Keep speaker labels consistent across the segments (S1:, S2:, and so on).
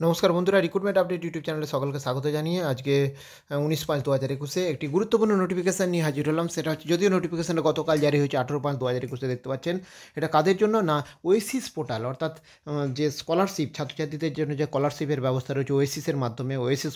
S1: নমস্কার বন্ধুরা, recruitment update YouTube চ্যানেলে সকলকে স্বাগত জানিয়ে আজকে 19/5/2021 একটি গুরুত্বপূর্ণ নোটিফিকেশান নিয়ে হাজির হলাম। সেটা হচ্ছে, যদিও নোটিফিকেশানটা গতকাল জারি হয়েছে 18/5/2021 দেখতে পাচ্ছেন। এটা কাদের জন্য না, ওয়েসিস পোর্টাল অর্থাৎ যে স্কলারশিপ, ছাত্রছাত্রীদের জন্য যে স্কলারশিপের ব্যবস্থা রয়েছে ওয়েসিসের মাধ্যমে, ওয়েসিস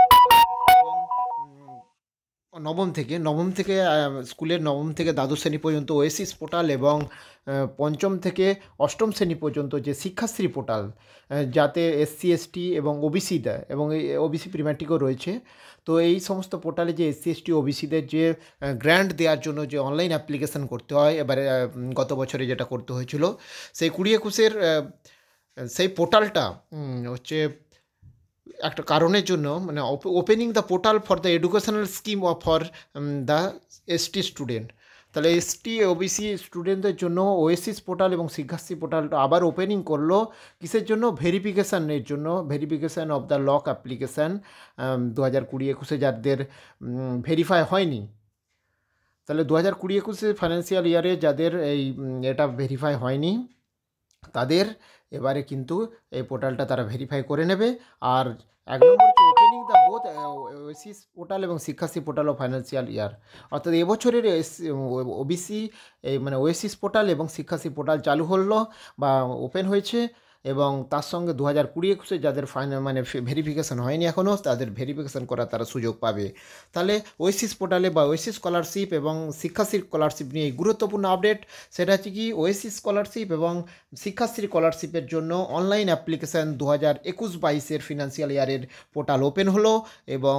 S1: নবম থেকে স্কুলের নবম থেকে দ্বাদশ শ্রেণী পর্যন্ত ওয়েসিস পোর্টাল এবং পঞ্চম থেকে অষ্টম শ্রেণী পর্যন্ত যে শিক্ষাশ্রী পোর্টাল, যাতে এসসি এসটি এবং ওবিসিটা এবং এই ওবিসি প্রিম্যাট্রিকও রয়েছে। তো এই সমস্ত পোর্টালে যে এসসি এসটি ওবিসিদের যে গ্র্যান্ট দেওয়ার জন্য যে অনলাইন অ্যাপ্লিকেশান করতে হয়, এবারে গত বছরে যেটা করতে হয়েছিল, সেই 2021-এর সেই পোর্টালটা হচ্ছে একটা কারণের জন্য, মানে opening the portal for the educational scheme for the ST student. তাহলে এসটি ওবিসি স্টুডেন্টদের জন্য ওয়েসিস পোর্টাল এবং শিক্ষাশ্রী পোর্টালটা আবার ওপেনিং করলো। কিসের জন্য? ভেরিফিকেশানের জন্য, verification of the lock application 2020-21 যাদের ভেরিফাই হয়নি। তাহলে 2020-21 ফাইন্যান্সিয়াল ইয়ারে যাদের এটা ভেরিফাই হয়নি, তাদের এবারে কিন্তু এই পোর্টালটা তারা ভেরিফাই করে নেবে। আর 1 নম্বর হচ্ছে opening the both Oasis portal এবং Shikshashree portal of financial year. অর্থাৎ এবছরের ওবিসি মানে ওয়েসিস পোর্টাল এবং শিক্ষাশ্রী পোর্টাল চালু হলো বা ওপেন হয়েছে, এবং তার সঙ্গে 2020-21 যাদের মানে ভেরিফিকেশান হয়নি এখনও, তাদের ভেরিফিকেশান করার তারা সুযোগ পাবে। তাহলে ওয়েসিস পোর্টালে বা ওয়েসিস স্কলারশিপ এবং শিক্ষাশ্রী স্কলারশিপ নিয়ে এই গুরুত্বপূর্ণ আপডেট। সেটা হচ্ছে কি, ওয়েসিস স্কলারশিপ এবং শিক্ষাশ্রী স্কলারশিপের জন্য অনলাইন অ্যাপ্লিকেশান 2021-22 ফিনান্সিয়াল ইয়ারের পোর্টাল ওপেন হলো, এবং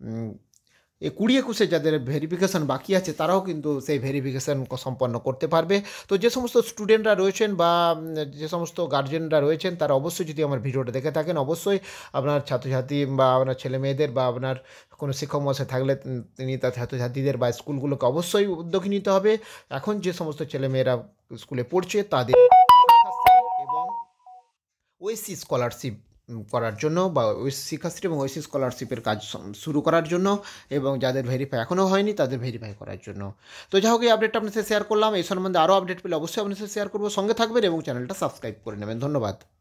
S1: 20-21 যাদের ভেরিফিকেশান বাকি আছে তারাও কিন্তু সেই ভেরিফিকেশান সম্পন্ন করতে পারবে। তো যে সমস্ত স্টুডেন্টরা রয়েছেন বা যে সমস্ত গার্জেনরা রয়েছেন, তারা অবশ্যই, যদি আমার ভিডিওটা দেখে থাকেন, অবশ্যই আপনার ছাত্রছাত্রী বা আপনার ছেলে মেয়েদের বা আপনার কোনো শিক্ষক মহাশয় থাকলে তিনি তার ছাত্রছাত্রীদের বা স্কুলগুলোকে অবশ্যই উদ্যোগী নিতে হবে। এখন যে সমস্ত ছেলেমেয়েরা স্কুলে পড়ছে তাদের এবং ওয়েসি স্কলারশিপ করার জন্য, বা শিক্ষাশ্রী এবং ওয়েসি স্কলারশিপের কাজ শুরু করার জন্য, এবং যাদের ভেরিফাই এখনও হয়নি তাদের ভেরিফাই করার জন্য। তো যাই হোক, এই আপডেটটা আপনার সাথে শেয়ার করলাম। এই সম্বন্ধে আরও আপডেট পেলে অবশ্যই আপনার সাথে শেয়ার করবো। সঙ্গে থাকবেন এবং চ্যানেলটা সাবস্ক্রাইব করে নেবেন। ধন্যবাদ।